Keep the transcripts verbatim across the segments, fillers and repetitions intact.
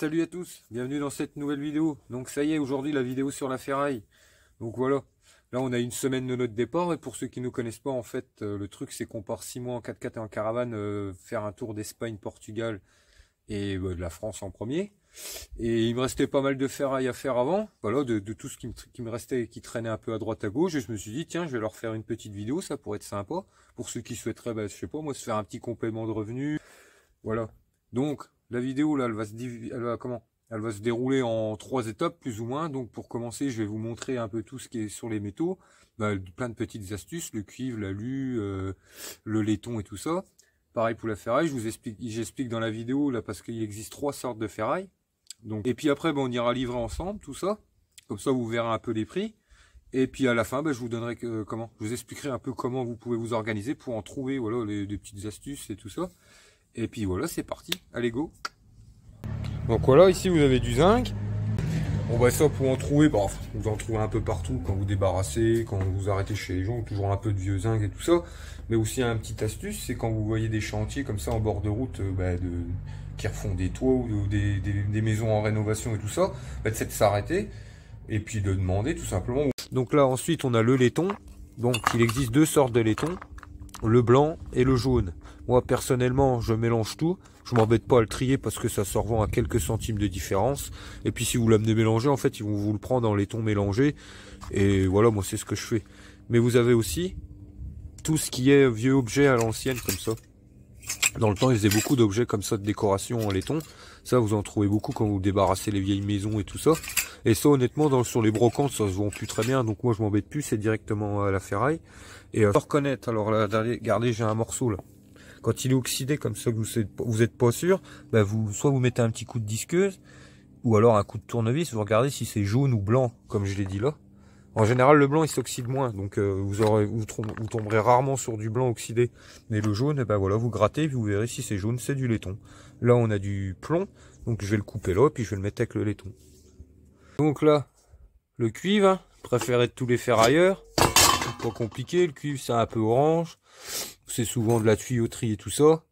salut à tous, bienvenue dans cette nouvelle vidéo. Donc ça y est, aujourd'hui la vidéo sur la ferraille. Donc voilà, là on a une semaine de notre départ et pour ceux qui ne nous connaissent pas, en fait, euh, le truc c'est qu'on part six mois en quatre-quatre et en caravane, euh, faire un tour d'Espagne, Portugal et euh, de la France en premier. Et il me restait pas mal de ferraille à faire avant, voilà, de, de tout ce qui me, qui me restait, qui traînait un peu à droite à gauche. Et je me suis dit, tiens, je vais leur faire une petite vidéo, ça pourrait être sympa. Pour ceux qui souhaiteraient, bah, je sais pas, moi, se faire un petit complément de revenu. Voilà. Donc, la vidéo, là, elle va se, div... elle va, comment elle va se dérouler en trois étapes, plus ou moins. Donc, pour commencer, je vais vous montrer un peu tout ce qui est sur les métaux. Bah, plein de petites astuces, le cuivre, l'alu, euh, le laiton et tout ça. Pareil pour la ferraille, je vous explique, j'explique dans la vidéo, là, parce qu'il existe trois sortes de ferraille. Donc, et puis après, bah, on ira livrer ensemble, tout ça. Comme ça, vous verrez un peu les prix. Et puis à la fin, bah, je vous donnerai que, comment, je vous expliquerai un peu comment vous pouvez vous organiser pour en trouver, voilà, les, les petites astuces et tout ça. Et puis voilà, c'est parti. Allez, go. Donc voilà, ici vous avez du zinc. Bon bah ça pour en trouver, bah, vous en trouvez un peu partout quand vous débarrassez, quand vous arrêtez chez les gens, toujours un peu de vieux zinc et tout ça. Mais aussi un petit astuce, c'est quand vous voyez des chantiers comme ça en bord de route, bah, de, qui refont des toits ou des, des, des maisons en rénovation et tout ça, bah, c'est de s'arrêter et puis de demander tout simplement. Donc là ensuite on a le laiton. Donc il existe deux sortes de laiton, le blanc et le jaune. Moi personnellement je mélange tout, je m'embête pas à le trier parce que ça se revend à quelques centimes de différence. Et puis si vous l'amenez mélangé, en fait ils vont vous le prendre en laiton mélangé. Et voilà, moi c'est ce que je fais. Mais vous avez aussi tout ce qui est vieux objets à l'ancienne comme ça. Dans le temps ils faisaient beaucoup d'objets comme ça de décoration en laiton. Ça vous en trouvez beaucoup quand vous débarrassez les vieilles maisons et tout ça. Et ça honnêtement dans, sur les brocantes ça se vend plus très bien. Donc moi je m'embête plus, c'est directement à la ferraille. Et euh, faut reconnaître, alors là, regardez, j'ai un morceau là. Quand il est oxydé comme ça que vous êtes, vous êtes pas sûr, bah vous, soit vous mettez un petit coup de disqueuse, ou alors un coup de tournevis, vous regardez si c'est jaune ou blanc, comme je l'ai dit là. En général, le blanc il s'oxyde moins, donc euh, vous aurez, vous, vous tomberez rarement sur du blanc oxydé. Mais le jaune, et ben voilà, vous grattez, puis vous verrez si c'est jaune, c'est du laiton. Là, on a du plomb, donc je vais le couper là, puis je vais le mettre avec le laiton. Donc là, le cuivre, hein, préféré de tous les ferrailleurs. Pas compliqué, le cuivre c'est un peu orange, c'est souvent de la tuyauterie et tout ça,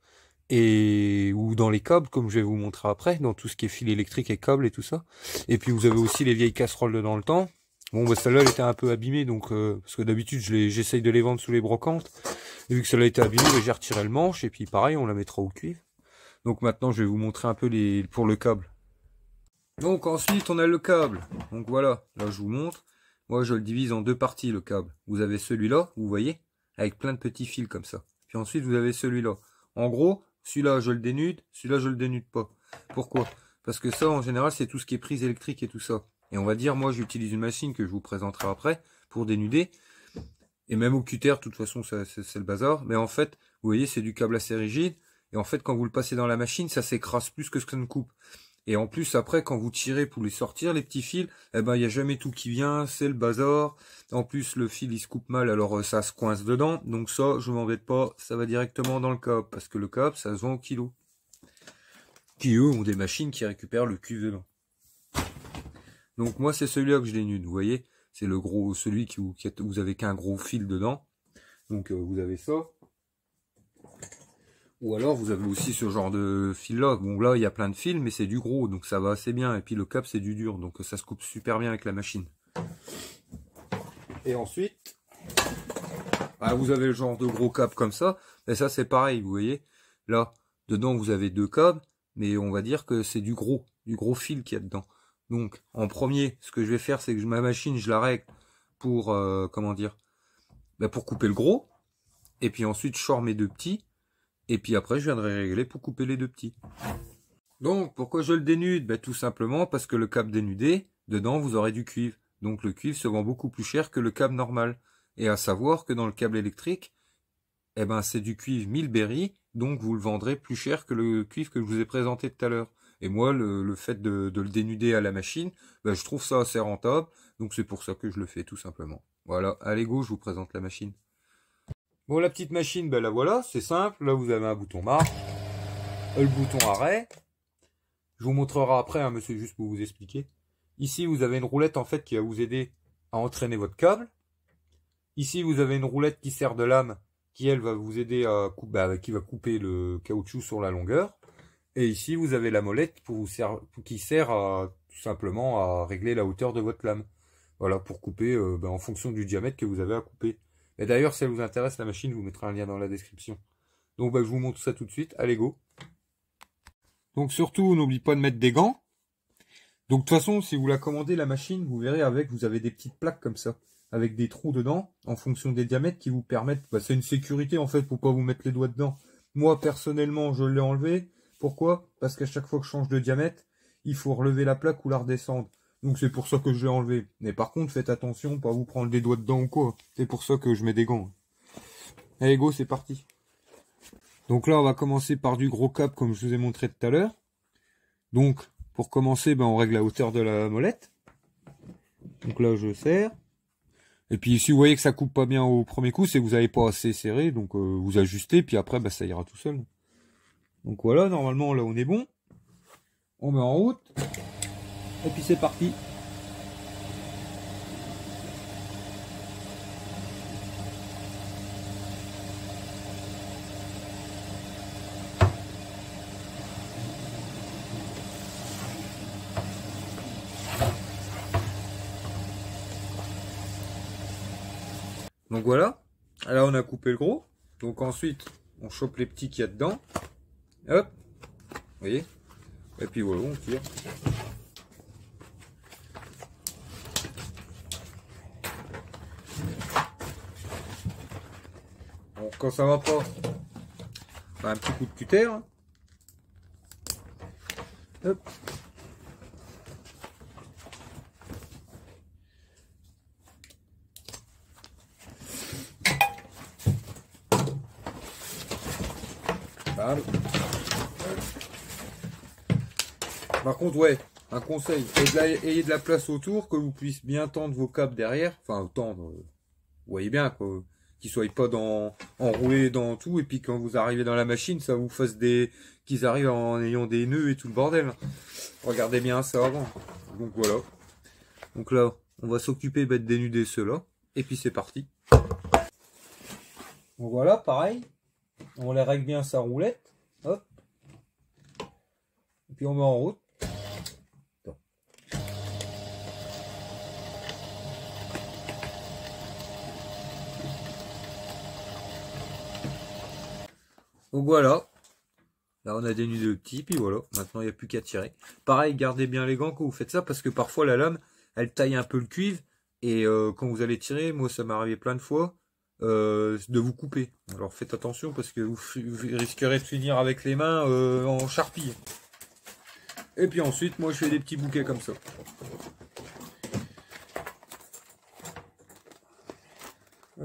et ou dans les câbles comme je vais vous montrer après, dans tout ce qui est fil électrique et câbles et tout ça. Et puis vous avez aussi les vieilles casseroles de dans le temps. Bon bah celle-là elle était un peu abîmée, donc euh, parce que d'habitude je les j'essaye de les vendre sous les brocantes, et vu que celle-là était abîmée, bah, j'ai retiré le manche et puis pareil on la mettra au cuivre. Donc maintenant je vais vous montrer un peu les pour le câble. Donc ensuite on a le câble, donc voilà, là je vous montre. Moi, je le divise en deux parties, le câble. Vous avez celui-là, vous voyez, avec plein de petits fils comme ça. Puis ensuite, vous avez celui-là. En gros, celui-là, je le dénude, celui-là, je le dénude pas. Pourquoi? Parce que ça, en général, c'est tout ce qui est prise électrique et tout ça. Et on va dire, moi, j'utilise une machine que je vous présenterai après pour dénuder. Et même au cutter, de toute façon, c'est le bazar. Mais en fait, vous voyez, c'est du câble assez rigide. Et en fait, quand vous le passez dans la machine, ça s'écrase plus que ce que ça ne coupe. Et en plus, après, quand vous tirez pour les sortir, les petits fils, eh ben, il n'y a jamais tout qui vient, c'est le bazar. En plus, le fil, il se coupe mal, alors euh, ça se coince dedans. Donc ça, je m'embête pas, ça va directement dans le câble, parce que le câble, ça se vend au kilo. Qui, eux, ont des machines qui récupèrent le cuivre dedans. Donc moi, c'est celui-là que je dénude, vous voyez. C'est le gros, celui qui, qui vous avez qu'un gros fil dedans. Donc euh, vous avez ça. Ou alors vous avez aussi ce genre de fil là. Bon là il y a plein de fils mais c'est du gros donc ça va assez bien. Et puis le câble c'est du dur donc ça se coupe super bien avec la machine. Et ensuite bah, vous avez le genre de gros câble comme ça. Et ça c'est pareil vous voyez. Là dedans vous avez deux câbles mais on va dire que c'est du gros. Du gros fil qu'il y a dedans. Donc en premier ce que je vais faire c'est que ma machine je la règle pour euh, comment dire bah, pour couper le gros. Et puis ensuite je sors mes deux petits. Et puis après, je viendrai régler pour couper les deux petits. Donc, pourquoi je le dénude? Ben, tout simplement parce que le câble dénudé, dedans, vous aurez du cuivre. Donc, le cuivre se vend beaucoup plus cher que le câble normal. Et à savoir que dans le câble électrique, eh ben, c'est du cuivre mille berry, donc vous le vendrez plus cher que le cuivre que je vous ai présenté tout à l'heure. Et moi, le, le fait de, de le dénuder à la machine, ben, je trouve ça assez rentable. Donc, c'est pour ça que je le fais, tout simplement. Voilà, allez go, je vous présente la machine. Bon, la petite machine, ben la voilà, c'est simple. Là, vous avez un bouton marche, le bouton arrêt. Je vous montrerai après, hein, mais c'est juste pour vous expliquer. Ici, vous avez une roulette en fait qui va vous aider à entraîner votre câble. Ici, vous avez une roulette qui sert de lame, qui elle va vous aider à couper, bah, qui va couper le caoutchouc sur la longueur. Et ici, vous avez la molette pour vous ser- qui sert à, tout simplement à régler la hauteur de votre lame. Voilà, pour couper euh, ben, en fonction du diamètre que vous avez à couper. Et d'ailleurs, si elle vous intéresse, la machine, je vous mettrai un lien dans la description. Donc, ben, je vous montre ça tout de suite. Allez, go. Donc, surtout, n'oubliez pas de mettre des gants. Donc, de toute façon, si vous la commandez, la machine, vous verrez avec, vous avez des petites plaques comme ça, avec des trous dedans, en fonction des diamètres qui vous permettent... Ben, c'est une sécurité, en fait, pour pas vous mettre les doigts dedans. Moi, personnellement, je l'ai enlevé. Pourquoi? Parce qu'à chaque fois que je change de diamètre, il faut relever la plaque ou la redescendre. Donc c'est pour ça que je l'ai enlevé. Mais par contre, faites attention, pas vous prendre les doigts dedans ou quoi. C'est pour ça que je mets des gants. Allez go, c'est parti. Donc là, on va commencer par du gros cap comme je vous ai montré tout à l'heure. Donc, pour commencer, ben, on règle la hauteur de la molette. Donc là, je serre. Et puis si vous voyez que ça coupe pas bien au premier coup, c'est que vous n'avez pas assez serré. Donc euh, vous ajustez, puis après, ben, ça ira tout seul. Donc voilà, normalement, là, on est bon. On met en route. Et puis c'est parti. Donc voilà. Là on a coupé le gros. Donc ensuite on chope les petits qu'il y a dedans. Hop. Vous voyez. Et puis voilà, on tire. Donc quand ça va pas, bah, un petit coup de cutter. Hop. Bam. Par contre, ouais, un conseil, ayez de, la, ayez de la place autour, que vous puissiez bien tendre vos câbles derrière, enfin tendre, vous voyez bien, quoi, qu'ils soient pas dans, enroulés dans tout, et puis quand vous arrivez dans la machine, ça vous fasse des, qu'ils arrivent en ayant des nœuds et tout le bordel. Regardez bien ça avant. Donc voilà. Donc là, on va s'occuper de dénuder ceux-là, et puis c'est parti. Donc voilà, pareil, on les règle bien sa roulette, hop, et puis on met en route. Donc voilà, là on a dénudé le petit, puis voilà, maintenant il n'y a plus qu'à tirer. Pareil, gardez bien les gants quand vous faites ça, parce que parfois la lame, elle taille un peu le cuivre, et euh, quand vous allez tirer, moi ça m'est arrivé plein de fois, euh, de vous couper. Alors faites attention, parce que vous, vous risquerez de finir avec les mains euh, en charpie. Et puis ensuite, moi je fais des petits bouquets comme ça. Hop.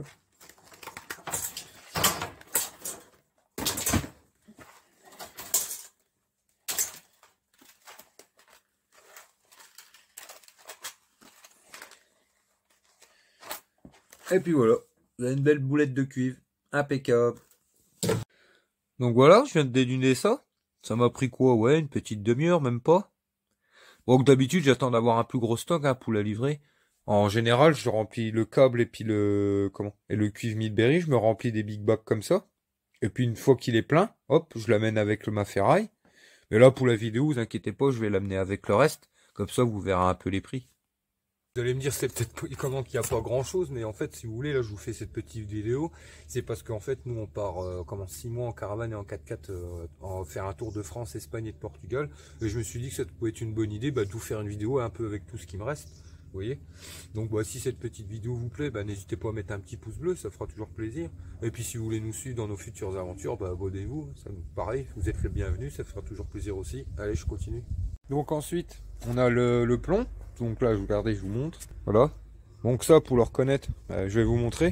Et puis voilà, vous avez une belle boulette de cuivre, impeccable. Donc voilà, je viens de dénuder ça. Ça m'a pris quoi? Ouais, une petite demi-heure, même pas. Bon, d'habitude, j'attends d'avoir un plus gros stock hein, pour la livrer. En général, je remplis le câble et puis le comment et le cuivre Midberry, je me remplis des big bags comme ça. Et puis une fois qu'il est plein, hop, je l'amène avec ma ferraille. Mais là, pour la vidéo, vous inquiétez pas, je vais l'amener avec le reste. Comme ça, vous verrez un peu les prix. Vous allez me dire, c'est peut-être comment qu'il n'y a pas grand chose, mais en fait, si vous voulez, là, je vous fais cette petite vidéo. C'est parce qu'en fait, nous, on part, euh, comment, six mois en caravane et en quatre-quatre, euh, en faire un tour de France, Espagne et de Portugal. Et je me suis dit que ça pouvait être une bonne idée, bah, de vous faire une vidéo un peu avec tout ce qui me reste. Vous voyez? Donc, bah, si cette petite vidéo vous plaît, bah, n'hésitez pas à mettre un petit pouce bleu, ça fera toujours plaisir. Et puis, si vous voulez nous suivre dans nos futures aventures, bah, abonnez-vous. Ça, pareil, vous êtes le bienvenu, ça fera toujours plaisir aussi. Allez, je continue. Donc, ensuite, on a le, le plomb. Donc là, je vous regardez, je vous montre. Voilà. Donc ça, pour le reconnaître, euh, je vais vous montrer.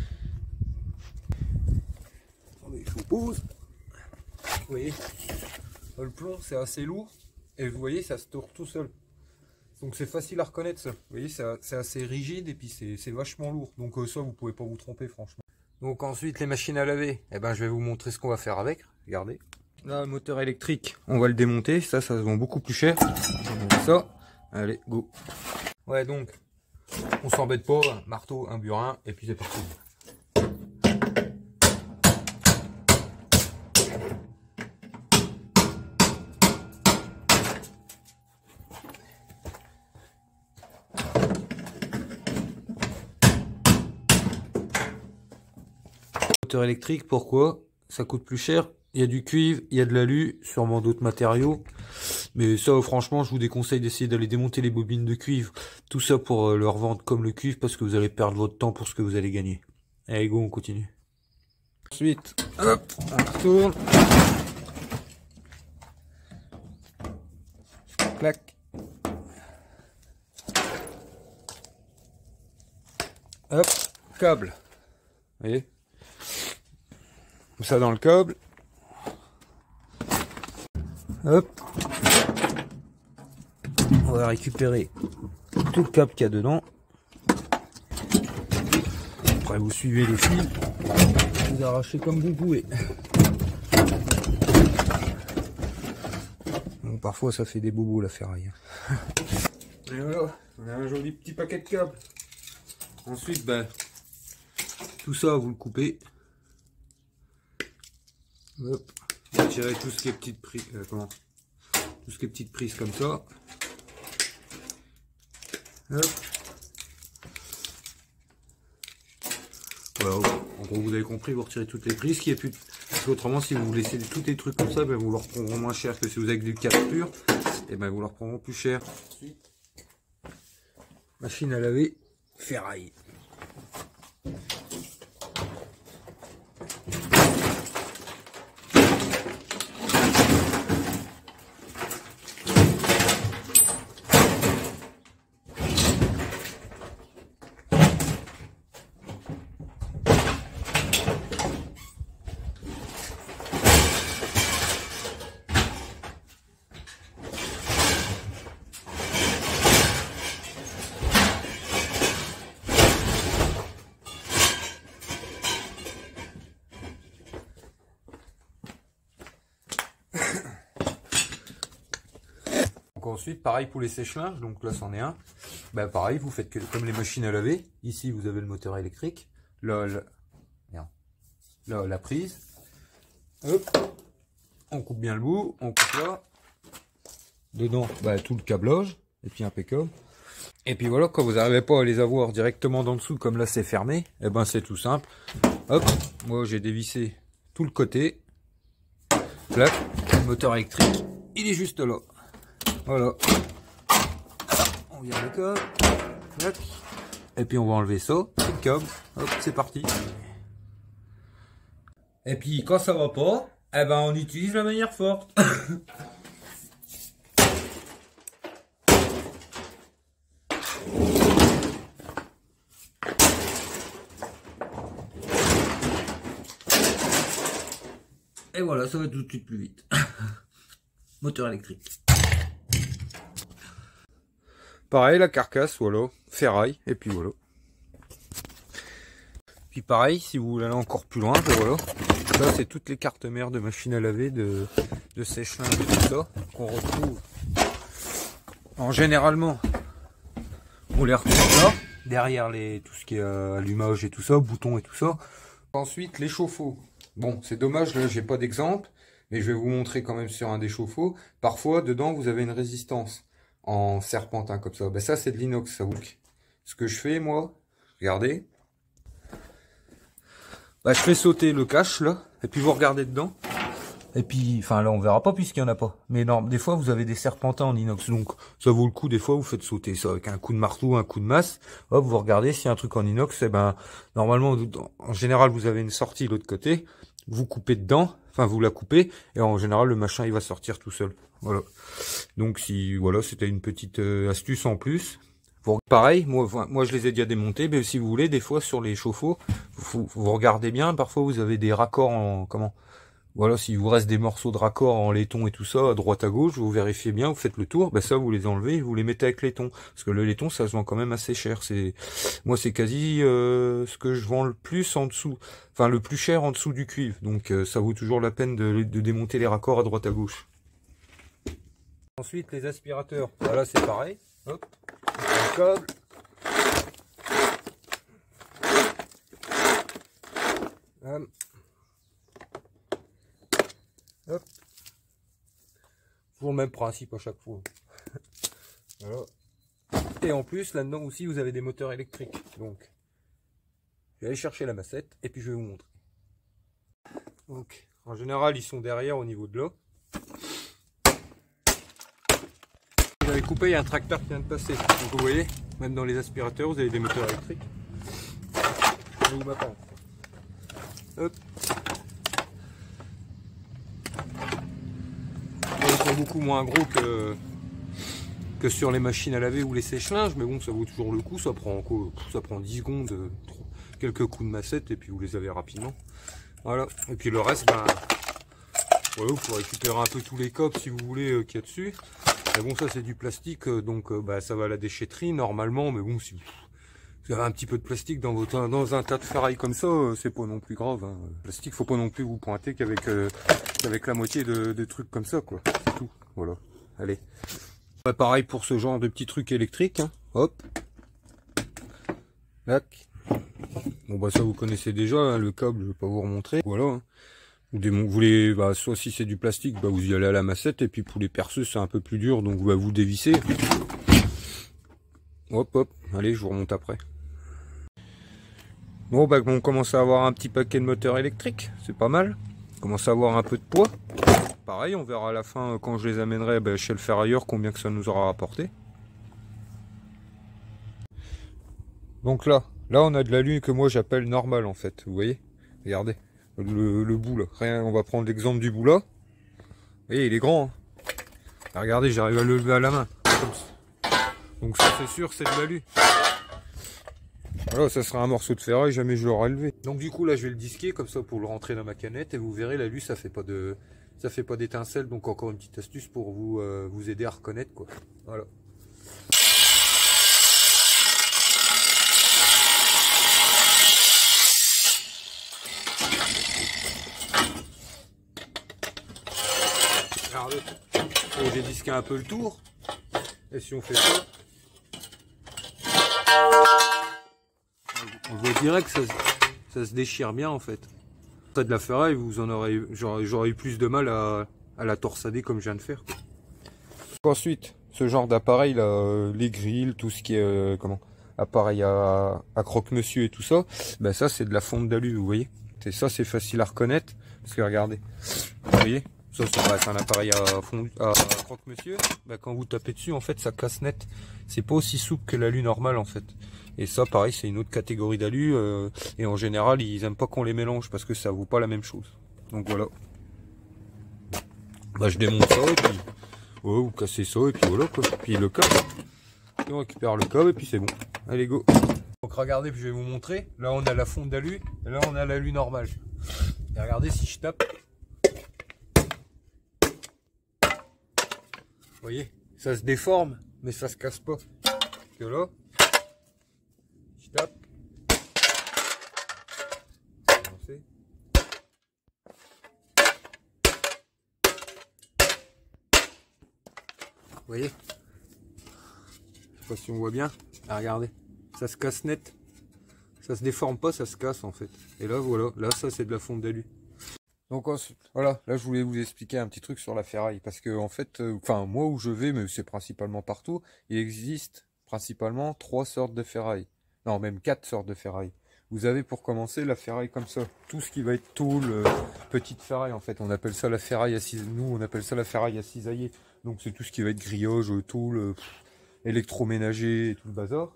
Attendez, je vous pose. Vous voyez, le plomb, c'est assez lourd. Et vous voyez, ça se tourne tout seul. Donc c'est facile à reconnaître ça. Vous voyez, c'est assez rigide et puis c'est vachement lourd. Donc euh, ça, vous pouvez pas vous tromper, franchement. Donc ensuite, les machines à laver. Eh ben, je vais vous montrer ce qu'on va faire avec. Regardez. Là, le moteur électrique, on va le démonter. Ça, ça se vend beaucoup plus cher. Ça. Allez, go. Ouais, donc, on s'embête pas, un marteau, un burin, et puis c'est parti. moteur électrique. Pourquoi? Ça coûte plus cher. Il y a du cuivre, il y a de l'alu, sûrement d'autres matériaux. Mais ça, franchement, je vous déconseille d'essayer d'aller démonter les bobines de cuivre. Tout ça pour euh, leur vendre comme le cuivre parce que vous allez perdre votre temps pour ce que vous allez gagner. Allez, go, on continue. Ensuite, hop, on retourne. Clac. Hop, câble. Vous voyez? Ça dans le câble. Hop. On va récupérer tout le câble qu'il y a dedans. Après vous suivez les fils. Vous arrachez comme vous pouvez. Donc, parfois ça fait des bobos la ferraille. Et voilà, on a un joli petit paquet de câbles. Ensuite, ben, tout ça vous le coupez. Hop. Vous tirez tout ce qui est petite prise, euh, comment, tout ce qui est petite prise comme ça. Hop. Voilà, en gros vous avez compris, vous retirez toutes les prises, qui est plus. Parce qu'autrement, si vous vous laissez tous les trucs comme ça, ben, vous leur prendront moins cher que si vous avez du câble pur, et ben vous leur prendront plus cher. Ensuite, machine à laver, ferraille. Donc ensuite, pareil pour les sèche-linges, donc là c'en est un. Ben pareil, vous faites que, comme les machines à laver. Ici vous avez le moteur électrique. Là, là, merde. Là la prise. Hop. On coupe bien le bout, on coupe là. Dedans, ben, tout le câblage. Et puis impeccable. Et puis voilà, quand vous n'arrivez pas à les avoir directement d'en dessous, comme là c'est fermé, et ben c'est tout simple. Hop, moi j'ai dévissé tout le côté. Là, le moteur électrique, il est juste là. Voilà. On vient le câble. Et puis on va enlever ça. C'est le câble. Hop, c'est parti. Et puis quand ça va pas, eh ben on utilise la manière forte. Et voilà, ça va tout de suite plus vite. Moteur électrique. Pareil, la carcasse, voilà, ferraille, et puis voilà. Puis pareil, si vous voulez aller encore plus loin, ben voilà. Ça, c'est toutes les cartes mères de machines à laver, de, de sèche-linge et tout ça, qu'on retrouve. En généralement, on les retrouve là, derrière les, tout ce qui est euh, allumage et tout ça, boutons et tout ça. Ensuite, les chauffe-eau. Bon, c'est dommage, là, j'ai pas d'exemple, mais je vais vous montrer quand même sur un des chauffe-eau. Parfois, dedans, vous avez une résistance en serpentin comme ça. Ben ça, c'est de l'inox, ça vous. Ce que je fais, moi, regardez. Ben, je fais sauter le cache, là, et puis vous regardez dedans. Et puis, enfin, là, on verra pas puisqu'il y en a pas. Mais non, des fois, vous avez des serpentins en inox, donc ça vaut le coup. Des fois, vous faites sauter ça avec un coup de marteau, un coup de masse. Hop, vous regardez s'il y a un truc en inox. Et ben, normalement, en général, vous avez une sortie de l'autre côté. Vous coupez dedans, enfin, vous la coupez, et en général, le machin, il va sortir tout seul. Voilà. Donc, si, voilà, c'était une petite euh, astuce en plus. Vous, pareil, moi, moi, je les ai déjà démontés, mais si vous voulez, des fois, sur les chauffe-eau, vous, vous regardez bien. Parfois, vous avez des raccords en, comment? Voilà, s'il vous reste des morceaux de raccord en laiton et tout ça, à droite à gauche, vous vérifiez bien, vous faites le tour, ben ça vous les enlevez et vous les mettez avec laiton. Parce que le laiton, ça se vend quand même assez cher. C'est, moi, c'est quasi euh, ce que je vends le plus en dessous, enfin le plus cher en dessous du cuivre. Donc euh, ça vaut toujours la peine de, de démonter les raccords à droite à gauche. Ensuite, les aspirateurs. Voilà, c'est pareil. Hop, le câble. Hum. Hop. Toujours le même principe à chaque fois. Voilà. Et en plus, là-dedans aussi, vous avez des moteurs électriques. Donc, je vais aller chercher la massette et puis je vais vous montrer. Donc, en général, ils sont derrière au niveau de là. Vous avez coupé, il y a un tracteur qui vient de passer. Donc vous voyez, même dans les aspirateurs, vous avez des moteurs électriques. Je vous m'attends. Hop. Ils sont beaucoup moins gros que, que sur les machines à laver ou les sèche-linges, mais bon, ça vaut toujours le coup. Ça prend quoi, ça prend dix secondes, quelques coups de massette et puis vous les avez rapidement. Voilà. Et puis le reste, ben, voilà, vous pouvez récupérer un peu tous les copes si vous voulez euh, qu'il y a dessus. Mais bon, ça c'est du plastique, euh, donc euh, bah, ça va à la déchetterie normalement. Mais bon, si vous avez un petit peu de plastique dans votre dans un tas de ferraille comme ça, euh, c'est pas non plus grave. Hein. Le plastique, faut pas non plus vous pointer qu'avec euh, qu'avec la moitié de, de trucs comme ça, quoi. C'est tout. Voilà. Allez. Bah, pareil pour ce genre de petits trucs électriques. Hein. Hop. Tac. Bon bah ça vous connaissez déjà, hein, le câble, je vais pas vous remontrer. Voilà. Hein. Vous voulez, bah, soit si c'est du plastique, bah, vous y allez à la massette, et puis pour les perceuses c'est un peu plus dur, donc bah, vous dévissez. Hop hop, allez, je vous remonte après. Bon bah on commence à avoir un petit paquet de moteurs électriques, c'est pas mal. On commence à avoir un peu de poids. Pareil, on verra à la fin quand je les amènerai bah, chez le ferrailleur combien que ça nous aura rapporté. Donc là, là on a de l'alu que moi j'appelle normal en fait, vous voyez. Regardez, le, le bout là, rien, on va prendre l'exemple du bout là. Vous voyez, il est grand. Hein. Regardez, j'arrive à le lever à la main. Donc ça c'est sûr, c'est de l'alu. Voilà, ça sera un morceau de ferraille, jamais je l'aurai levé. Donc du coup là je vais le disquer comme ça pour le rentrer dans ma canette et vous verrez l'alu ça fait pas de ça fait pas d'étincelle, donc encore une petite astuce pour vous euh, vous aider à reconnaître quoi. Voilà. Regardez. Bon, j'ai disqué un peu le tour. Et si on fait ça, on voit direct que ça, ça se déchire bien en fait. Ça de la ferraille, vous en aurez, j'aurais eu plus de mal à, à la torsader comme je viens de faire. Quoi. Ensuite, ce genre d'appareil là, les grilles, tout ce qui est euh, comment, appareil à, à croque-monsieur et tout ça, ben ça c'est de la fonte d'alu, vous voyez. Et ça c'est facile à reconnaître parce que regardez, vous voyez. Ça, c'est un appareil à, fond, à croque-monsieur. Bah, quand vous tapez dessus, en fait, ça casse net. C'est pas aussi souple que l'alu normal, en fait. Et ça, pareil, c'est une autre catégorie d'alu. Euh, et en général, ils aiment pas qu'on les mélange parce que ça vaut pas la même chose. Donc voilà. Bah, je démonte ça et puis, ouais, vous cassez ça et puis voilà quoi. Puis le câble. Et on récupère le câble et puis c'est bon. Allez go. Donc regardez, puis je vais vous montrer. Là, on a la fonte d'alu. Et là, on a l'alu normal. Et regardez si je tape. Vous voyez, ça se déforme, mais ça se casse pas. Que là, je tape. Vous voyez, je sais pas si on voit bien. Ah, regardez, ça se casse net. Ça se déforme pas, ça se casse en fait. Et là, voilà, là, ça c'est de la fonte d'alu. Donc ensuite, voilà, là je voulais vous expliquer un petit truc sur la ferraille, parce que en fait, euh, enfin moi où je vais, mais c'est principalement partout, il existe principalement trois sortes de ferraille, non même quatre sortes de ferraille. Vous avez pour commencer la ferraille comme ça, tout ce qui va être tôle, euh, petite ferraille en fait, on appelle ça la ferraille à cisailler, nous on appelle ça la ferraille à cisailler, donc c'est tout ce qui va être grillage, tôle, euh, électroménager et tout le bazar.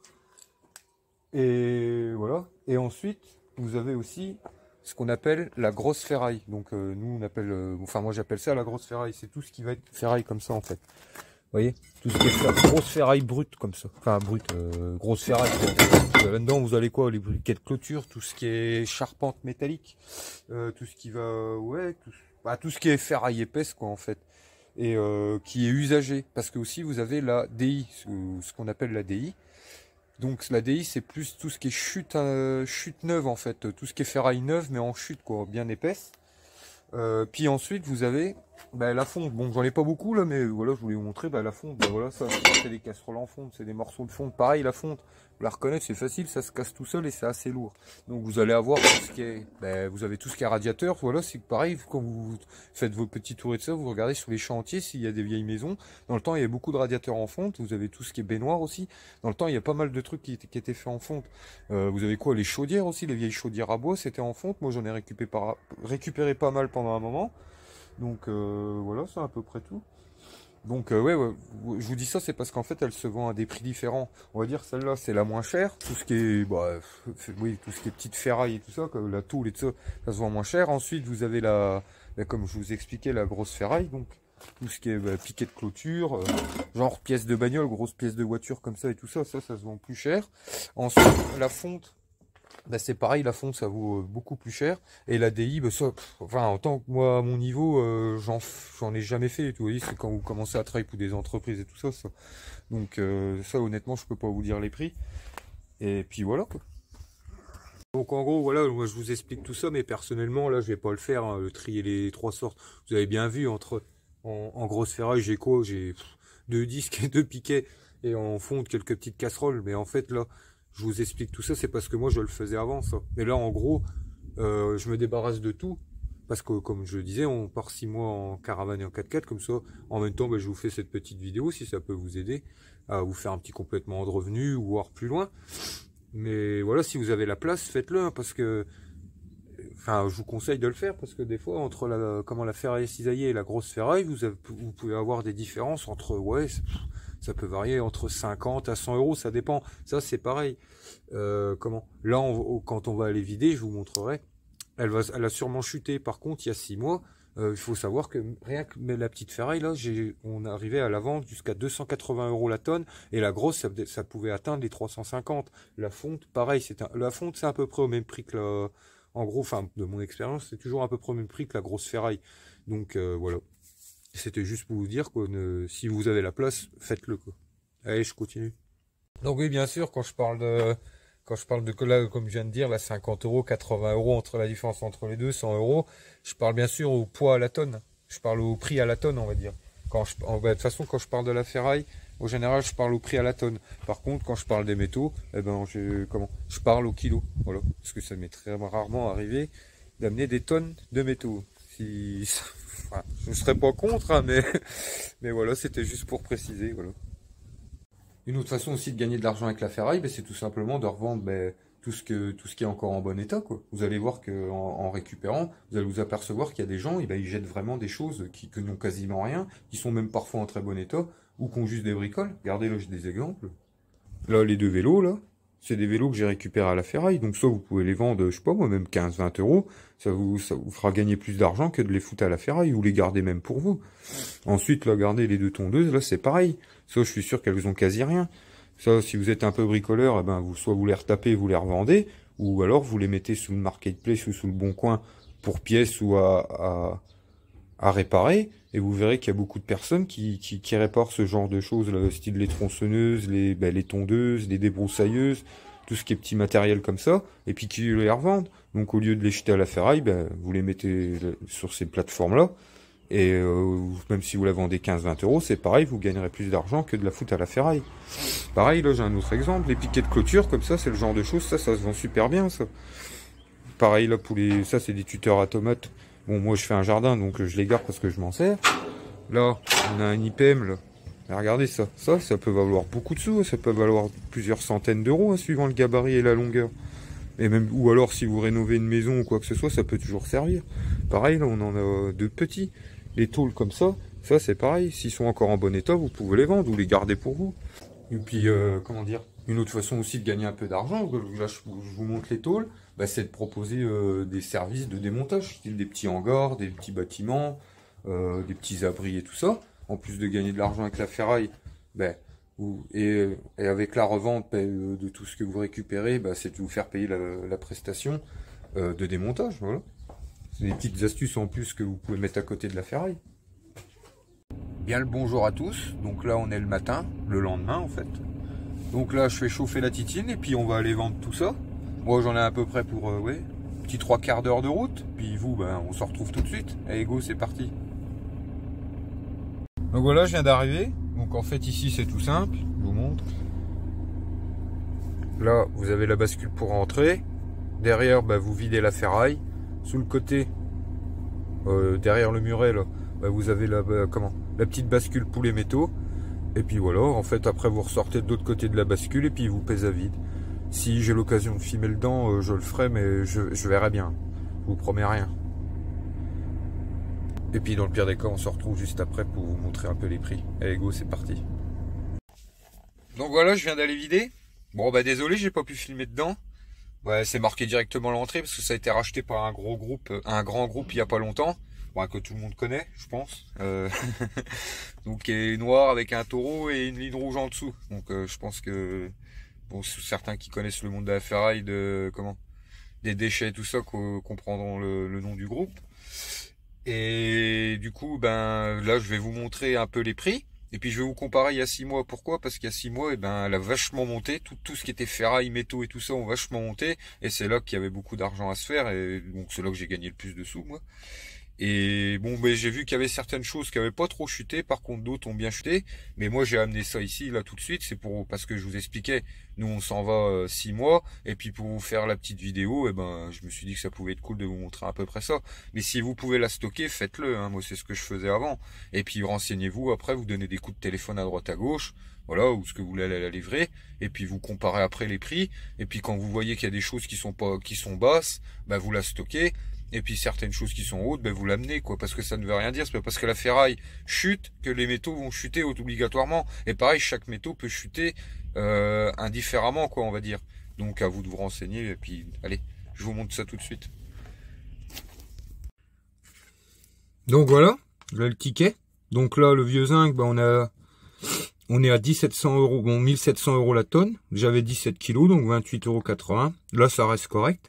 Et voilà, et ensuite vous avez aussi ce qu'on appelle la grosse ferraille. Donc euh, nous on appelle, euh, enfin moi j'appelle ça la grosse ferraille. C'est tout ce qui va être ferraille comme ça en fait. Vous voyez, tout ce qui est fer... grosse ferraille brute comme ça. Enfin brute, euh, grosse ferraille. Euh, Là-dedans vous allez quoi, les briquets de clôture, tout ce qui est charpente métallique, euh, tout ce qui va, ouais, tout, bah, tout ce qui est ferraille épaisse quoi en fait, et euh, qui est usagé. Parce que aussi vous avez la D I, ce, ce qu'on appelle la D I. Donc la D I c'est plus tout ce qui est chute, euh, chute neuve en fait, tout ce qui est ferraille neuve mais en chute quoi, bien épaisse. Euh, puis ensuite vous avez Bah, la fonte, bon j'en ai pas beaucoup là, mais voilà, je voulais vous montrer, bah, la fonte, bah, voilà, ça c'est des casseroles en fonte, c'est des morceaux de fonte, pareil la fonte, vous la reconnaître, c'est facile, ça se casse tout seul et c'est assez lourd. Donc vous allez avoir tout ce qui est, bah, vous avez tout ce qui est radiateur, voilà, c'est pareil, quand vous faites vos petits tours et de ça, vous regardez sur les chantiers s'il y a des vieilles maisons, dans le temps il y a beaucoup de radiateurs en fonte, vous avez tout ce qui est baignoire aussi, dans le temps il y a pas mal de trucs qui, qui étaient faits en fonte. Euh, vous avez quoi, les chaudières aussi, les vieilles chaudières à bois, c'était en fonte, moi j'en ai récupéré, par... récupéré pas mal pendant un moment. Donc euh, voilà, c'est à peu près tout. Donc euh, ouais, ouais, je vous dis ça, c'est parce qu'en fait, elle se vend à des prix différents. On va dire celle-là, c'est la moins chère. Tout ce qui est, bah, oui, tout ce qui est petite ferraille et tout ça, comme la toule et tout ça, ça se vend moins cher. Ensuite, vous avez la, la comme je vous expliquais, la grosse ferraille, donc tout ce qui est bah, piquet de clôture, euh, genre pièces de bagnole, grosses pièces de voiture comme ça et tout ça, ça, ça se vend plus cher. Ensuite, la fonte. Bah c'est pareil, la fonte ça vaut beaucoup plus cher. Et la D I, bah ça, pff, enfin, en tant que moi, à mon niveau, euh, j'en j'en ai jamais fait. Vous voyez, c'est quand vous commencez à travailler pour des entreprises et tout ça. ça. Donc, euh, ça, honnêtement, je peux pas vous dire les prix. Et puis voilà, quoi. Donc, en gros, voilà, moi, je vous explique tout ça, mais personnellement, là, je vais pas le faire, hein, le trier les trois sortes. Vous avez bien vu, entre en, en grosse ferraille, j'ai quoi? J'ai pff, deux disques et deux piquets. Et en fonte, quelques petites casseroles. Mais en fait, là, je vous explique tout ça, c'est parce que moi, je le faisais avant, ça. Mais là, en gros, euh, je me débarrasse de tout. Parce que, comme je le disais, on part six mois en caravane et en quatre-quatre, comme ça. En même temps, ben, je vous fais cette petite vidéo, si ça peut vous aider à vous faire un petit complément de revenu ou voir plus loin. Mais voilà, si vous avez la place, faites-le, hein, parce que, enfin, je vous conseille de le faire, parce que des fois, entre la, comment la ferraille cisaillée et la grosse ferraille, vous, avez, vous pouvez avoir des différences entre, ouais, ça peut varier entre cinquante à cent euros, ça dépend. Ça, c'est pareil. Euh, comment Là, on, quand on va aller vider, je vous montrerai. Elle, va, elle a sûrement chuté. Par contre, il y a six mois, euh, il faut savoir que rien que mais la petite ferraille, là, j'ai, on arrivait à la vente jusqu'à deux cent quatre-vingts euros la tonne. Et la grosse, ça, ça pouvait atteindre les trois cent cinquante. La fonte, pareil. C'est un, la fonte, c'est à peu près au même prix que la... En gros, enfin, de mon expérience, c'est toujours à peu près au même prix que la grosse ferraille. Donc, euh, voilà. C'était juste pour vous dire que euh, si vous avez la place, faites-le, quoi. Allez, je continue. Donc oui, bien sûr, quand je parle de, quand je parle de là, comme je viens de dire, là, cinquante euros, quatre-vingts euros entre la différence entre les deux, cent euros, je parle bien sûr au poids à la tonne. Je parle au prix à la tonne, on va dire. Quand je, en, bah, de toute façon, quand je parle de la ferraille, au général, je parle au prix à la tonne. Par contre, quand je parle des métaux, eh ben, je, comment, je parle au kilo. Voilà. Parce que ça m'est très rarement arrivé d'amener des tonnes de métaux. Si, enfin, je ne serais pas contre, hein, mais, mais voilà, c'était juste pour préciser, voilà. Une autre façon aussi de gagner de l'argent avec la ferraille, ben, c'est tout simplement de revendre ben, tout ce que tout ce qui est encore en bon état, quoi. Vous allez voir que en, en récupérant, vous allez vous apercevoir qu'il y a des gens, et ben, ils jettent vraiment des choses qui, que n'ont quasiment rien, qui sont même parfois en très bon état, ou qui ont juste des bricoles. Regardez là, j'ai des exemples. Là, les deux vélos, là, c'est des vélos que j'ai récupérés à la ferraille. Donc ça, vous pouvez les vendre, je sais pas moi, même quinze vingt euros. Ça vous, ça vous fera gagner plus d'argent que de les foutre à la ferraille ou les garder même pour vous. Ensuite, là, regardez les deux tondeuses, là, c'est pareil. Ça, je suis sûr qu'elles ont quasi rien. Ça, si vous êtes un peu bricoleur, eh ben, vous, soit vous les retapez, vous les revendez, ou alors vous les mettez sous le marketplace ou sous le bon coin pour pièces ou à, à, à réparer. Et vous verrez qu'il y a beaucoup de personnes qui, qui, qui réparent ce genre de choses, là, style les tronçonneuses, les, ben, les tondeuses, les débroussailleuses, tout ce qui est petit matériel comme ça, et puis qui les revendent. Donc au lieu de les jeter à la ferraille, ben, vous les mettez sur ces plateformes-là, et euh, même si vous la vendez quinze vingt euros, c'est pareil, vous gagnerez plus d'argent que de la foutre à la ferraille. Pareil, là j'ai un autre exemple, les piquets de clôture, comme ça, c'est le genre de choses, ça, ça se vend super bien, ça. Pareil, là, pour les, ça c'est des tuteurs à tomates. Bon, moi je fais un jardin, donc je les garde parce que je m'en sers. Là, on a un I P M, là. Et regardez ça. Ça, ça peut valoir beaucoup de sous. Ça peut valoir plusieurs centaines d'euros, hein, suivant le gabarit et la longueur. Et même, ou alors, si vous rénovez une maison ou quoi que ce soit, ça peut toujours servir. Pareil, là, on en a deux petits. Les tôles comme ça, ça c'est pareil. S'ils sont encore en bon état, vous pouvez les vendre ou les garder pour vous. Et puis, euh, comment dire, une autre façon aussi de gagner un peu d'argent, là je vous montre les tôles, bah, c'est de proposer euh, des services de démontage, style des petits hangars, des petits bâtiments, euh, des petits abris et tout ça. En plus de gagner de l'argent avec la ferraille, bah, vous, et, et avec la revente bah, de tout ce que vous récupérez, bah, c'est de vous faire payer la, la prestation euh, de démontage. Voilà. C'est des petites astuces en plus que vous pouvez mettre à côté de la ferraille. Bien le bonjour à tous. Donc là on est le matin, le lendemain en fait. Donc là je fais chauffer la titine et puis on va aller vendre tout ça. Moi j'en ai à peu près pour euh, ouais, petit trois quarts d'heure de route. Puis vous ben on se retrouve tout de suite. Allez go, c'est parti. Donc voilà, je viens d'arriver. Donc en fait ici c'est tout simple, je vous montre. Là vous avez la bascule pour rentrer. Derrière bah, vous videz la ferraille. Sous le côté, euh, derrière le muret là, bah, vous avez la, bah, comment, la petite bascule pour les métaux. Et puis voilà, en fait après vous ressortez de l'autre côté de la bascule et puis vous pèse à vide. Si j'ai l'occasion de filmer le dent, euh, je le ferai, mais je, je verrai bien. Je vous promets rien. Et puis dans le pire des cas, on se retrouve juste après pour vous montrer un peu les prix. Allez go, c'est parti. Donc voilà, je viens d'aller vider. Bon bah désolé, j'ai pas pu filmer dedans. Ouais, c'est marqué directement l'entrée parce que ça a été racheté par un gros groupe, un grand groupe il y a pas longtemps. Bon, que tout le monde connaît, je pense. Euh... Donc qui est noir avec un taureau et une ligne rouge en dessous. Donc euh, je pense que pour certains qui connaissent le monde de la ferraille, de comment, des déchets et tout ça, comprendront le, le nom du groupe. Et du coup, ben là, je vais vous montrer un peu les prix. Et puis je vais vous comparer il y a six mois. Pourquoi? Parce qu'il y a six mois, et ben, elle a vachement monté. Tout, tout ce qui était ferraille, métaux et tout ça ont vachement monté. Et c'est là qu'il y avait beaucoup d'argent à se faire. Et donc c'est là que j'ai gagné le plus de sous, moi. Et bon, ben, j'ai vu qu'il y avait certaines choses qui avaient pas trop chuté, par contre d'autres ont bien chuté. Mais moi j'ai amené ça ici, là tout de suite, c'est pour parce que je vous expliquais, nous on s'en va euh, six mois, et puis pour vous faire la petite vidéo, et ben je me suis dit que ça pouvait être cool de vous montrer à peu près ça. Mais si vous pouvez la stocker, faites-le, hein. Moi c'est ce que je faisais avant. Et puis renseignez-vous, après vous donnez des coups de téléphone à droite à gauche, voilà, ou ce que vous voulez aller la livrer, et puis vous comparez après les prix, et puis quand vous voyez qu'il y a des choses qui sont pas qui sont basses, ben vous la stockez. Et puis certaines choses qui sont hautes, ben vous l'amenez, quoi, parce que ça ne veut rien dire. C'est pas parce que la ferraille chute que les métaux vont chuter obligatoirement. Et pareil, chaque métaux peut chuter euh, indifféremment, quoi, on va dire. Donc à vous de vous renseigner. Et puis allez, je vous montre ça tout de suite. Donc voilà, là le ticket. Donc là le vieux zinc, ben on a, on est à mille sept cents euros, bon mille sept cents euros la tonne. J'avais dix-sept kilos, donc vingt-huit euros quatre-vingts. Là ça reste correct.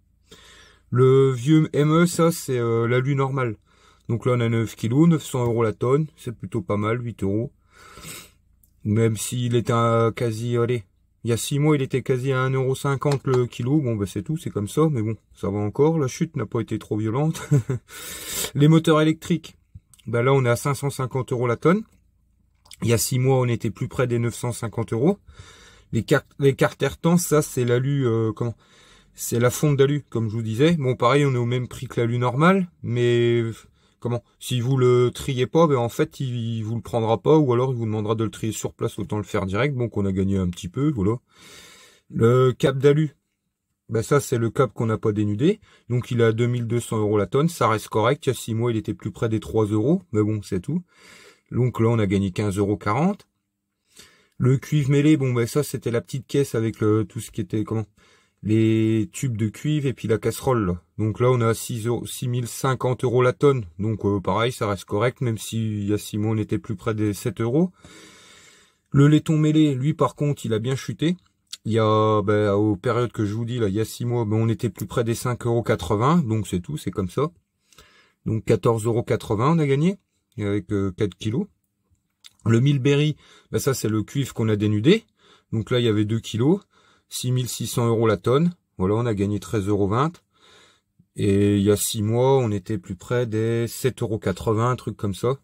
Le vieux M E, ça, c'est euh, l'alu normal. Donc là, on a neuf kilos, neuf cents euros la tonne. C'est plutôt pas mal, huit euros. Même s'il était à quasi, allez, il y a six mois, il était quasi à un euro cinquante le kilo. Bon, bah c'est tout, c'est comme ça. Mais bon, ça va encore. La chute n'a pas été trop violente. Les moteurs électriques, bah là, on est à cinq cent cinquante euros la tonne. Il y a six mois, on était plus près des neuf cent cinquante euros. Les cartes, les cartes AirTens, ça, c'est l'alu, euh, comment? C'est la fonte d'alu, comme je vous disais. Bon, pareil, on est au même prix que l'alu normal, mais comment? Si vous le triez pas, ben en fait, il, il vous le prendra pas, ou alors il vous demandera de le trier sur place, autant le faire direct. Donc, on a gagné un petit peu, voilà. Le cap d'alu, ben ça, c'est le cap qu'on n'a pas dénudé. Donc, il est à deux mille deux cents euros la tonne. Ça reste correct. Il y a six mois, il était plus près des trois euros, mais bon, c'est tout. Donc là, on a gagné quinze euros quarante. Le cuivre mêlé, bon, ben ça, c'était la petite caisse avec le, tout ce qui était, comment? Les tubes de cuivre et puis la casserole là. Donc là on a six mille cinquante euros la tonne, donc euh, pareil ça reste correct, même si il y a six mois on était plus près des sept euros. Le laiton mêlé, lui par contre il a bien chuté. Il y a ben, aux périodes que je vous dis là, il y a six mois ben, on était plus près des cinq euros quatre-vingts, donc c'est tout, c'est comme ça. Donc quatorze euros quatre-vingts on a gagné avec euh, quatre kilos. Le Milberry, ben, ça c'est le cuivre qu'on a dénudé, donc là il y avait deux kilos. six mille six cents euros la tonne. Voilà, on a gagné treize euros vingt. Et il y a six mois, on était plus près des sept euros quatre-vingts, un truc comme ça.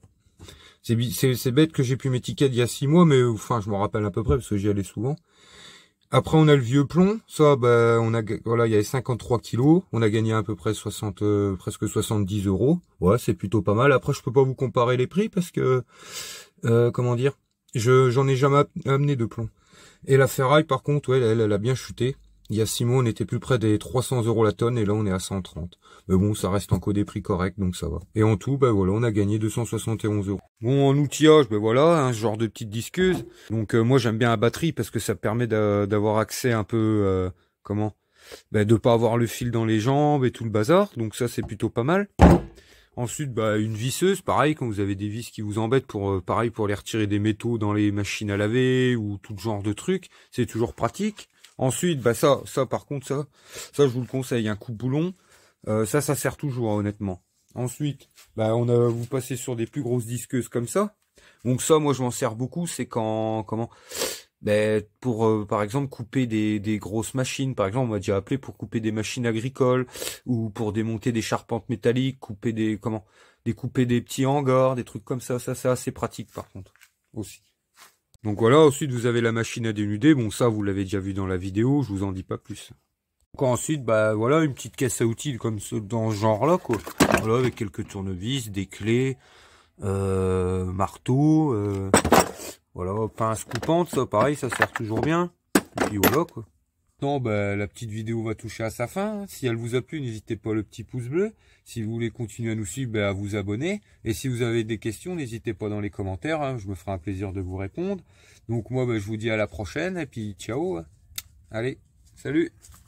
C'est bête que j'ai pu mes tickets il y a six mois, mais enfin, je m'en rappelle à peu près parce que j'y allais souvent. Après, on a le vieux plomb. Ça, ben, on a, voilà, il y avait cinquante-trois kilos. On a gagné à peu près soixante, euh, presque soixante-dix euros. Ouais, c'est plutôt pas mal. Après, je peux pas vous comparer les prix parce que, euh, comment dire, je, j'en ai jamais amené de plomb. Et la ferraille, par contre, ouais, elle, elle a bien chuté. Il y a six mois, on était plus près des trois cents euros la tonne, et là, on est à cent trente. Mais bon, ça reste encore des prix corrects, donc ça va. Et en tout, ben voilà, on a gagné deux cent soixante et onze euros. Bon, en outillage, ben voilà, un genre de petite disqueuse. Donc, euh, moi, j'aime bien la batterie, parce que ça permet d'avoir accès un peu, euh, comment, ben, de pas avoir le fil dans les jambes et tout le bazar. Donc ça, c'est plutôt pas mal. Ensuite, bah, une visseuse, pareil, quand vous avez des vis qui vous embêtent, pour euh, pareil pour les retirer des métaux dans les machines à laver ou tout genre de trucs, c'est toujours pratique. Ensuite, bah ça, ça par contre, ça, ça je vous le conseille, un coupe-boulon, euh, ça, ça sert toujours, hein, honnêtement. Ensuite, bah on a, vous passez sur des plus grosses disqueuses comme ça. Donc ça, moi je m'en sers beaucoup, c'est quand, comment, Ben, pour euh, par exemple couper des, des grosses machines, par exemple on m'a déjà appelé pour couper des machines agricoles ou pour démonter des charpentes métalliques, couper des comment découper des petits hangars, des trucs comme ça, ça c'est assez pratique par contre aussi. Donc voilà, ensuite vous avez la machine à dénuder, bon ça vous l'avez déjà vu dans la vidéo, je vous en dis pas plus. Donc ensuite bah voilà une petite caisse à outils comme ce, dans ce genre là quoi, voilà avec quelques tournevis, des clés, euh, marteau. Euh, Voilà, pince coupante, ça pareil, ça sert toujours bien. Et puis voilà quoi. Non, bah, la petite vidéo va toucher à sa fin. Si elle vous a plu, n'hésitez pas le petit pouce bleu. Si vous voulez continuer à nous suivre, bah, à vous abonner. Et si vous avez des questions, n'hésitez pas dans les commentaires. Hein, je me ferai un plaisir de vous répondre. Donc moi, bah, je vous dis à la prochaine. Et puis ciao. Allez, salut.